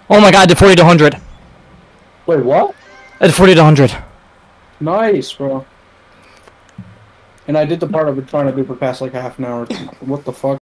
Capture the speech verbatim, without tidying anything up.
Oh my god, I did forty to one hundred. Wait, what? I did forty to one hundred. Nice, bro. And I did the part I've been trying to do for the past like half an hour. What the fuck?